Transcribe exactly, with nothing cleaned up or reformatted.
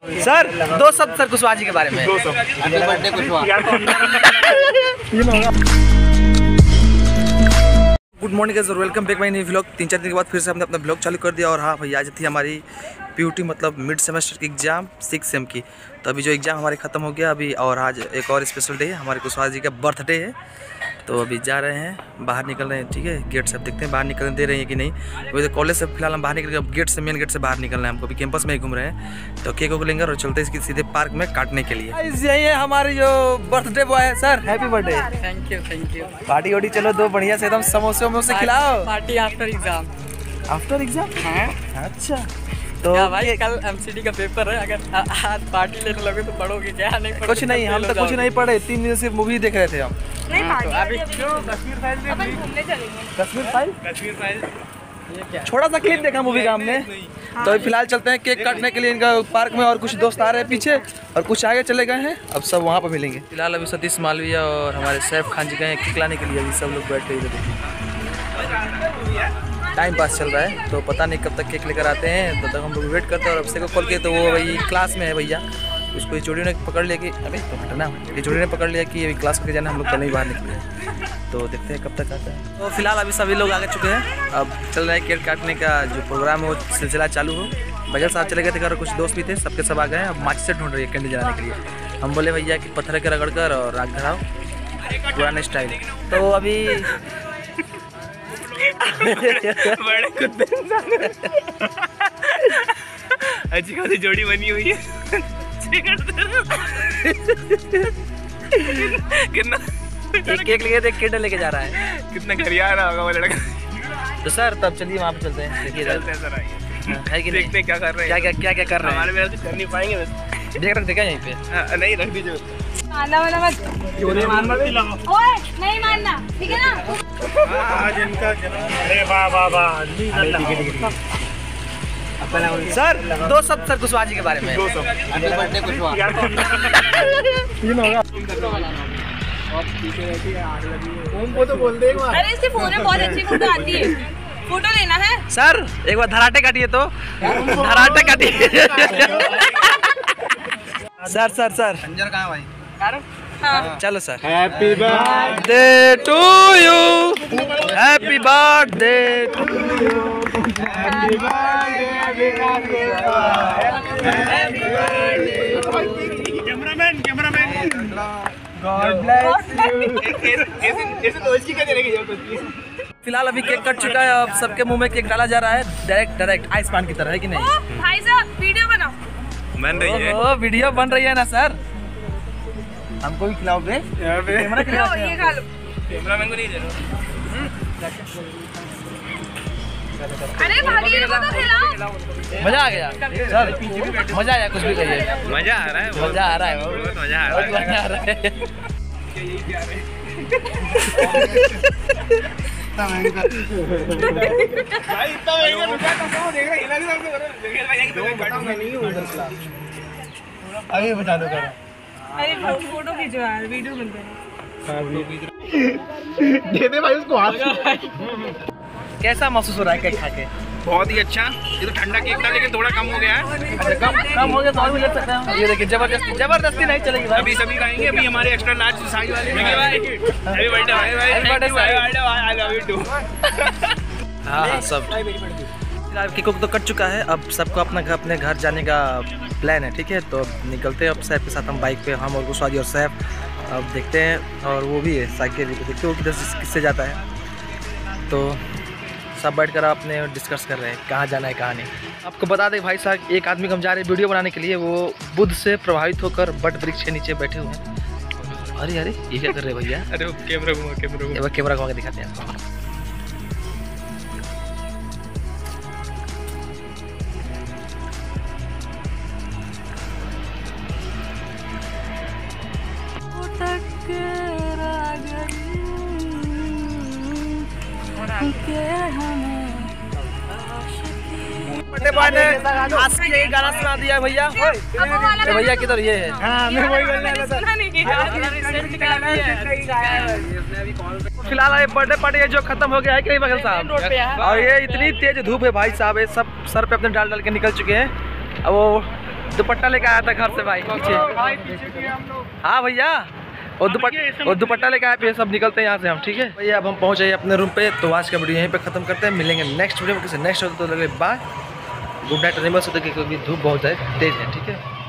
Sir दो शब्द sir Kushwaha ji के बारे में। गुड मॉर्निंग गाइस और welcome back my new vlog. तीन चार दिन के बाद फिर से हमने अपना ब्लॉग चालू कर दिया। और हाँ भैया, आज थी हमारी पीयूटी मतलब मिड सेमेस्टर की एग्ज़ाम सिक्स सेम की। तो अभी जो एग्ज़ाम हमारे ख़त्म हो गया अभी, और आज एक और स्पेशल डे है, हमारे कुशवाहा जी का बर्थडे है। तो अभी जा रहे हैं, बाहर निकल रहे हैं, ठीक है। गेट से अब देखते हैं बाहर निकलने दे रहे हैं कि नहीं। वैसे कॉलेज से फिलहाल हम बाहर निकल गए, गेट से मेन गेट से बाहर निकलना है हमको। अभी कैंपस में ही घूम रहे हैं। तो केक को लेंगे और चलते हैं इसकी सीधे पार्क में काटने के लिए। यही है हमारी जो बर्थडे बॉय है। Sir happy birthday. Thank you thank you. Party वार्टी चलो दो बढ़िया से एकदम समोसे वमोसे खिलाओ। Party after exam. After exam? हाँ अच्छा। तो भाई कल एमसीडी का पेपर है, अगर आज पार्टी लेने लगे तो पढ़ोगे क्या? नहीं पढ़ोगे? कुछ नहीं, हम तो कुछ नहीं पढ़े, तीन दिन से मूवी देख रहे थे हम। नहीं हाँ, तो अभी कश्मीर फाइल अपन घूमने चलेंगे। कश्मीर फाइल कश्मीर फाइल ये क्या? छोटा सा क्लिप देखा मूवी का हमने। तो अभी फिलहाल चलते हैं केक काटने के लिए इनका पार्क में, और कुछ दोस्त आ रहे हैं पीछे और कुछ आगे चले गए हैं। अब सब वहाँ पर मिलेंगे। फिलहाल अभी सतीश मालविया और हमारे सैफ खान जी गए हैं केक लाने के लिए। अभी सब लोग बैठे इधर, टाइम पास चल रहा है। तो पता नहीं कब तक केक लेकर आते हैं, तो तक हम लोग वेट करते हैं। और अभिषेक को कॉल किए तो वो वही क्लास में है भैया। उसको ये चोरी ने पकड़ लिया कि अबे तो हटना, ये चोरी ने पकड़ लिया कि अभी क्लास करके जाना, हम लोग कल ही बाहर निकले। तो देखते हैं कब तक आता है। तो फिलहाल अभी सभी लोग आगे चुके हैं। अब चल रहा है केक काटने का जो प्रोग्राम है वो सिलसिला चालू हो। बजल साहब चले गए थे घर, कुछ दोस्त भी थे, सबके सब आ गए हैं। अब माचिस से ढूंढ रही है कैंडल जलाने के लिए। हम बोले भैया कि पत्थर के रगड़ कर और राख धराओ, पुराने स्टाइल। तो अभी बड़े कुत्ते अच्छी खासी जोड़ी बनी हुई है। कितना एक केक लेके देख कैंडल लेके जा रहा है। कितना घरिया रहा होगा वो लड़का। तो सर तब चलिए वहाँ पे चलते हैं। देखिए चलते हैं सर, आइए है कि देखते हैं क्या कर रहे क्या हैं। क्या क्या क्या कर रहे हैं। हमारे मेरे से कर नहीं पाएंगे बस। देख रख देखा यहीं पे। हाँ, नहीं रख दीजिए। मानना वाला मत। नहीं मानना ओए नहीं मानना, ठीक है ना? आज इनका अरे वाह वाह वाह। सर दो शब्द सर कुशवाहा जी के बारे में। दो सौ बर्थडे कुशवाहा। उनको तो बोल दे एक बार। अरे इसके फोन में बहुत अच्छी फोटो आती है, फोटो लेना है। सर एक बार धराटे काटिए तो, धराटे काटिए। सर सर सर अंजर कहाँ भाई? हाँ। चलो sir. Happy birthday to you, happy birthday to you, happy cameraman cameraman God bless you. ऐसे ऐसे दोस्त की क्या चलेगी जब दोस्ती। फिलहाल अभी केक कट चुका है। अब सबके मुंह में केक डाला जा रहा है, डायरेक्ट डायरेक्ट आइस पान की तरह, है कि नहीं? ओ भाई साहब वीडियो बनाओ। बन रही है। ओ वीडियो बन रही है ना सर। हमको भी खिलाओगे? यहाँ पे कैमरा लो खिलाओ। ये खा लो। कैमरामैन को नहीं दे रहा। अरे भाभी को तो खिलाओ। मजा आ गया सर, मजा आया। कुछ भी कहिए, मजा आ रहा है। मजा आ रहा है, बहुत मजा आ बहुत रहा है। मजा आ रहा है। भाई इतना महंगा रुपया तो सब देख रहा है। हिला नहीं सकते लेकिन भाई एक तो बैठूंगा नहीं हूं उधर क्लास। अभी बता दो करो। अरे फोटो खींचो यार, वीडियो बनते हैं। दे दे भाई उसको हाथ। कैसा महसूस हो रहा है केक खा के? बहुत ही अच्छा। ये तो ठंडा केक था लेकिन थोड़ा कम हो गया है। अच्छा कम कम हो गया तो और भी ले सकते हैं। ये देखिए जबरदस्ती जबरदस्ती नहीं चलेगी भाई। अभी सभी खाएंगे। अभी हमारे एक्स्ट्रा लार्ज साइज वाले भी भाई। हैप्पी बर्थडे भाई भाई। Happy birthday, भाई आई लव यू टू। हाँ हाँ सब। फिलहाल केक तो कट चुका है। अब सबको अपना घर अपने घर जाने का प्लान है, ठीक है। तो अब निकलते हैं। अब सैफ के साथ हम बाइक पे, हम और कुशवाहा जी और सैफ। अब देखते हैं, और वो भी है साइकिल भी, देखते हो किधर से किससे जाता है। तो सब बैठ कर अपने डिस्कस कर रहे हैं कहाँ जाना है कहाँ नहीं। आपको बता दें भाई साहब, एक आदमी को हम जा रहे हैं वीडियो बनाने के लिए। वो बुद्ध से प्रभावित होकर बट वृक्ष के नीचे बैठे हुए हैं। अरे अरे ये क्या कर रहे हैं भैया? अरे वो कैमरा घुमा कैमरा घुमा। एक बार कैमरा घुमा के दिखाते हैं आपको। बर्थडे बॉय ने आज के ये गाना सुना दिया है भैया। ये भैया किधर? ये है। हाँ मैं वही बोलने वाला था। फिलहाल ये बर्थडे पार्टी जो खत्म हो गया है कि नहीं बघेल साहब? और ये इतनी तेज धूप है भाई साहब, ये सब सर पे अपने डाल डाल के निकल चुके हैं। अब वो दुपट्टा लेके आया था घर से भाई पीछे। हाँ भैया, और दुपट्टा और दुपट्टा लेके आए पे सब निकलते हैं यहाँ से हम, ठीक है भैया। अब हम पहुँच जाइए अपने रूम पे, तो आज का वीडियो यहीं पे खत्म करते हैं। मिलेंगे नेक्स्ट वीडियो में किसी नेक्स्ट होते तो लगे बाय, गुड नाइट। नहीं बस होते क्योंकि धूप बहुत है तेज है, ठीक है।